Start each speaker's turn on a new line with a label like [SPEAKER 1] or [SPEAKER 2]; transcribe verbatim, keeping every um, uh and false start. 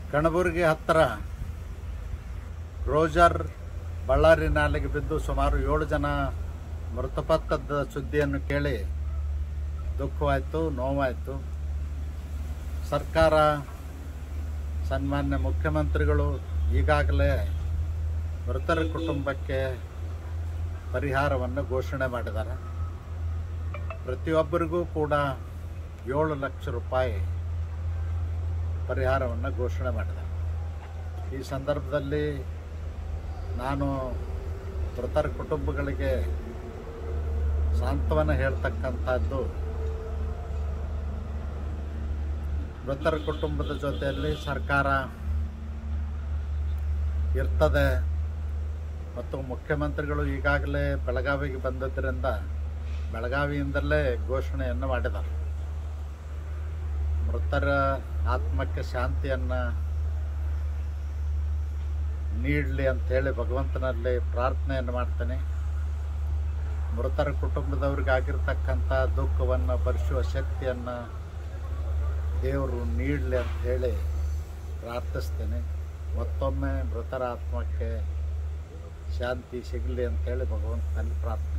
[SPEAKER 1] ಕಣಬುರ್ಗಿ ಹತ್ತಿರ ರೋಜರ್ ಬಳ್ಳಾರಿ ನಾಲೆಗೆ ಬಿದ್ದು ಸುಮಾರು ಏಳು ಜನ ಮೃತಪಟ್ಟದ ಸುದ್ದಿಯನ್ನು ಕೇಳಿ ದುಃಖವಾಯಿತು, ನೋವಾಯಿತು. ಸರ್ಕಾರ, ಸನ್ಮಾನ್ಯ ಮುಖ್ಯಮಂತ್ರಿಗಳು ಈಗಾಗಲೇ ಮೃತರ ಕುಟುಂಬಕ್ಕೆ ಪರಿಹಾರವನ್ನು ಘೋಷಣೆ ಮಾಡಿದ್ದಾರೆ. ಪ್ರತಿಯೊಬ್ಬರಿಗೂ ಕೂಡ ಏಳು ಲಕ್ಷ ರೂಪಾಯಿ ಪರಿಹಾರವನ್ನು ಘೋಷಣೆ ಮಾಡಿದ್ದಾರೆ. ಈ ಸಂದರ್ಭದಲ್ಲಿ ನಾನು ಮೃತರ ಕುಟುಂಬಗಳಿಗೆ ಸಾಂತ್ವನ ಹೇಳ್ತಕ್ಕಂಥದ್ದು, ಮೃತರ ಕುಟುಂಬದ ಜೊತೆಯಲ್ಲಿ ಸರ್ಕಾರ ಇರ್ತದೆ ಮತ್ತು ಮುಖ್ಯಮಂತ್ರಿಗಳು ಈಗಾಗಲೇ ಬೆಳಗಾವಿಗೆ ಬಂದದ್ದರಿಂದ ಬೆಳಗಾವಿಯಿಂದಲೇ ಘೋಷಣೆಯನ್ನು ಮಾಡಿದ್ದಾರೆ. ಮೃತರ ಆತ್ಮಕ್ಕೆ ಶಾಂತಿಯನ್ನು ನೀಡಲಿ ಅಂಥೇಳಿ ಭಗವಂತನಲ್ಲಿ ಪ್ರಾರ್ಥನೆಯನ್ನು ಮಾಡ್ತೇನೆ. ಮೃತರ ಕುಟುಂಬದವ್ರಿಗಾಗಿರ್ತಕ್ಕಂಥ ದುಃಖವನ್ನು ಭರಿಸುವ ಶಕ್ತಿಯನ್ನು ದೇವರು ನೀಡಲಿ ಅಂತ ಹೇಳಿ ಪ್ರಾರ್ಥಿಸ್ತೇನೆ. ಮತ್ತೊಮ್ಮೆ ಮೃತರ ಆತ್ಮಕ್ಕೆ ಶಾಂತಿ ಸಿಗಲಿ ಅಂತೇಳಿ ಭಗವಂತನಲ್ಲಿ ಪ್ರಾರ್ಥನೆ